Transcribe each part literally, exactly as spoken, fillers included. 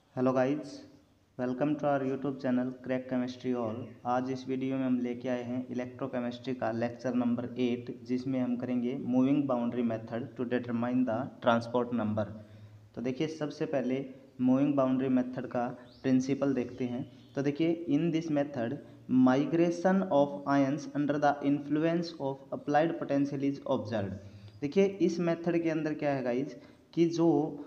Hello guys, welcome to our YouTube channel crack chemistry all. आज इस video में हम लेके आए हैं इलेक्ट्रोकेमिस्ट्री का लेक्चर नंबर एट, जिसमें हम करेंगे moving boundary method to determine the transport number. तो देखिए, सबसे पहले मूविंग बाउंड्री मेथड का प्रिंसिपल देखते हैं। तो देखिए, in this method migration of ions under the influence of applied potential is observed. देखिए, इस मेथड के अंदर क्या है गाइज कि जो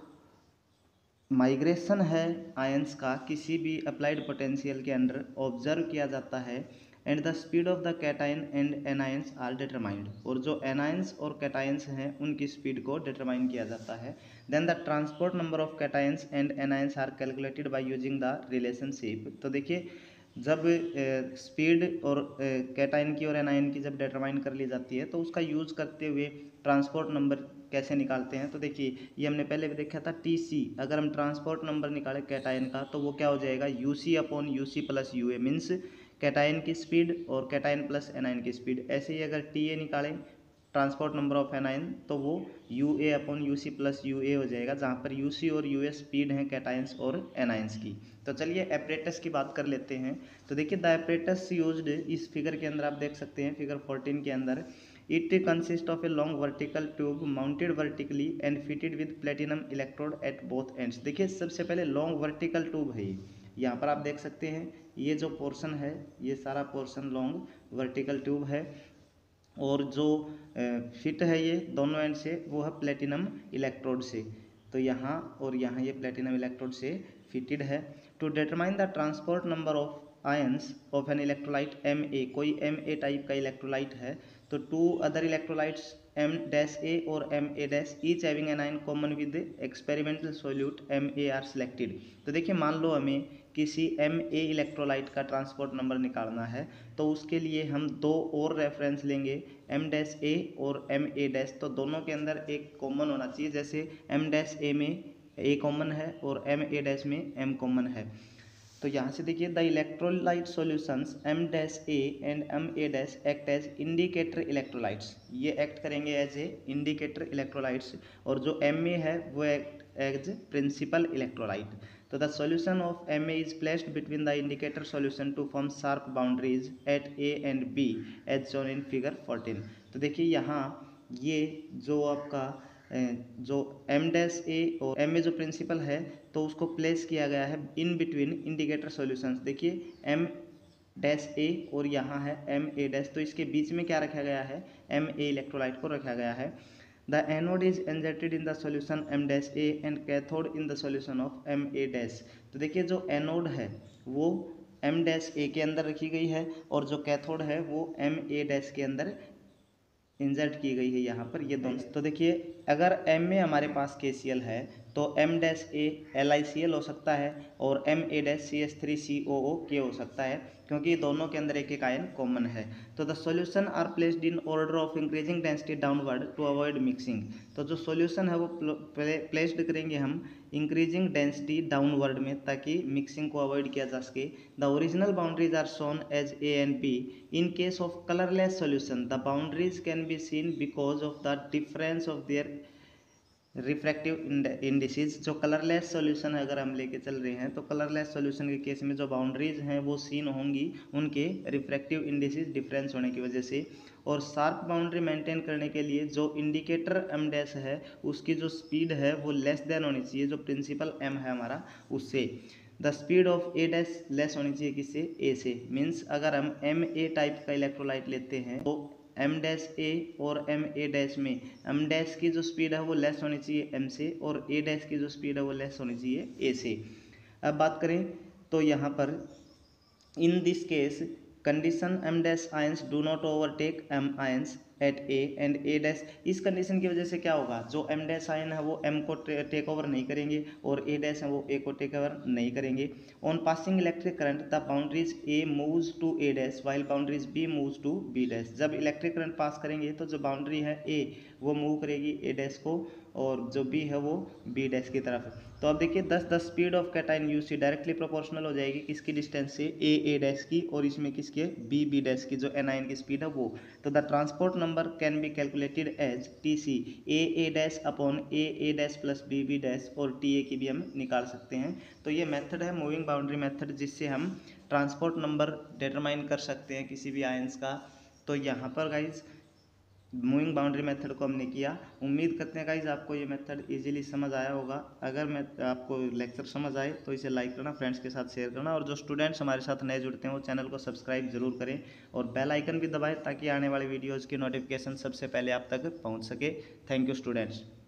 माइग्रेशन है आयंस का किसी भी अप्लाइड पोटेंशियल के अंडर ऑब्जर्व किया जाता है, and the speed of the cation and anions are determined. और जो एनायंस और कैटायंस हैं उनकी स्पीड को डिटरमाइन किया जाता है। Then the transport number of cations and anions are calculated by using the relationship. तो देखिए, जब स्पीड और कैटायन की और एनायन की जब डिटरमाइन कर ली जाती है तो उसका यूज़ करते हुए ट्रांसपोर्ट नंबर कैसे निकालते हैं। तो देखिए, ये हमने पहले भी देखा था टी सी। अगर हम ट्रांसपोर्ट नंबर निकालें कैटायन का तो वो क्या हो जाएगा, U C upon U C plus U A, means cation की स्पीड और कैटायन प्लस एनायन की स्पीड। ऐसे ही अगर टी ए निकालें ट्रांसपोर्ट नंबर ऑफ एनायन तो वो U A upon U C plus U A हो जाएगा, जहाँ पर यू सी और यू ए स्पीड हैं कैटायंस और एनायंस की। तो चलिए एपरेटस की बात कर लेते हैं। तो देखिए, द एपरेटस यूज्ड इस फिगर के अंदर आप देख सकते हैं, फिगर फोर्टीन के अंदर, it consist of a long vertical tube mounted vertically and fitted with platinum electrode at both ends. देखिए, सबसे पहले लॉन्ग वर्टिकल ट्यूब है ये, यहाँ पर आप देख सकते हैं ये जो पोर्शन है ये सारा पोर्शन लॉन्ग वर्टिकल ट्यूब है, और जो फिट है ये दोनों एंड से वो है प्लेटिनम इलेक्ट्रोड से। तो यहाँ और यहाँ ये प्लेटिनम इलेक्ट्रोड से फिटेड है। To determine the transport number of ions of an electrolyte M A, कोई एम ए टाइप का इलेक्ट्रोलाइट है, तो two other electrolytes M dash A और M A dash each having an ion common with experimental solute M A are selected. तो देखिए, मान लो हमें किसी एम ए इलेक्ट्रोलाइट का ट्रांसपोर्ट नंबर निकालना है, तो उसके लिए हम दो और रेफरेंस लेंगे, एम डैश ए और एम ए डैश। तो दोनों के अंदर एक कॉमन होना चाहिए, जैसे एम डैश ए में ए कॉमन है और एम ए डैश में एम कॉमन है। तो यहाँ से देखिए, the electrolyte solutions M dash A and M A dash act as indicator electrolytes. ये एक्ट करेंगे एज ए इंडिकेटर इलेक्ट्रोलाइट्स, और जो एम ए है वो एक्ट एज प्रिंसिपल इलेक्ट्रोलाइट। तो the solution of M A is placed between the indicator solution to form sharp boundaries at A and B as shown in figure fourteen. तो देखिए, यहाँ ये जो आपका जो एम डैश ए और M ए जो प्रिंसिपल है तो उसको प्लेस किया गया है इन बिटवीन इंडिकेटर सॉल्यूशंस। देखिए, एम डैश ए और यहाँ है एम ए डैश, तो इसके बीच में क्या रखा गया है, एम ए इलेक्ट्रोलाइट को रखा गया है। The anode is injected in the solution M dash A and cathode in the solution of M A dash. तो देखिए, जो एनोड है वो एम डैश ए के अंदर रखी गई है, और जो कैथोड है वो एम ए डैश के अंदर इंसर्ट की गई है यहाँ पर, ये दोनों। तो देखिए, अगर एम में हमारे पास के सी एल है तो M dash A L I C L हो सकता है, और M A dash C H three C O O K हो सकता है, क्योंकि दोनों के अंदर एक एक आयन कॉमन है। तो the solution are placed in order of increasing density downward to avoid mixing. तो जो सॉल्यूशन है वो प्लेस्ड करेंगे हम इंक्रीजिंग डेंसिटी डाउनवर्ड में, ताकि मिक्सिंग को अवॉइड किया जा सके। The original boundaries are shown as A and B. In case of colourless solution the boundaries can be seen because of the difference of their refractive indices. जो colourless solution अगर हम लेके चल रहे हैं तो कलरलेस सॉल्यूशन के case में जो बाउंड्रीज हैं वो सीन होंगी उनके रिफ्रैक्टिव इंडिसेस डिफरेंस होने की वजह से। और शार्प बाउंड्री मेंटेन करने के लिए जो इंडिकेटर एम डैश है उसकी जो स्पीड है वो लेस देन होनी चाहिए जो प्रिंसिपल एम है हमारा उससे। The speed of A dash less होनी चाहिए किससे, ए से। मीन्स अगर हम एम ए टाइप का इलेक्ट्रोलाइट लेते हैं तो एम डैश ए और एम ए डैश में एम डैश की जो स्पीड है वो लेस होनी चाहिए एम से, और ए डैश की जो स्पीड है वो लेस होनी चाहिए ए से। अब बात करें तो यहाँ पर in this case condition M dash ions do not overtake M ions at A and A dash. इस कंडीशन की वजह से क्या होगा, जो एम डैश आयन है वो एम को टेक ओवर नहीं करेंगे, और ए डैश है वो ए को टेक ओवर नहीं करेंगे। On passing electric current the boundaries A moves to A dash while boundaries B moves to B dash. जब इलेक्ट्रिक करंट पास करेंगे तो जो बाउंड्री है ए वो मूव करेगी ए डैश को, और जो बी है वो बी डैश की तरफ। तो अब देखिए thus the speed of cation you see directly proportional हो जाएगी किसकी डिस्टेंस से, ए ए डैश की, और इसमें किसके, बी बी डैश की, जो एनायन की स्पीड है वो। तो the transport number can be calculated as T C A A dash upon A A dash plus B B dash, और टी ए की भी हम निकाल सकते हैं। तो ये मेथड है मूविंग बाउंड्री मेथड, जिससे हम ट्रांसपोर्ट नंबर डिटरमाइन कर सकते हैं किसी भी आयंस का। तो यहाँ पर गाइज मूविंग बाउंड्री मेथड को हमने किया। उम्मीद करते हैं गाइज आपको ये मेथड इजीली समझ आया होगा। अगर मैं आपको लेक्चर समझ आए तो इसे लाइक करना, फ्रेंड्स के साथ शेयर करना, और जो स्टूडेंट्स हमारे साथ नए जुड़ते हैं वो चैनल को सब्सक्राइब जरूर करें और बेल आइकन भी दबाएं ताकि आने वाले वीडियोज़ की नोटिफिकेशन सबसे पहले आप तक पहुँच सके। Thank you students.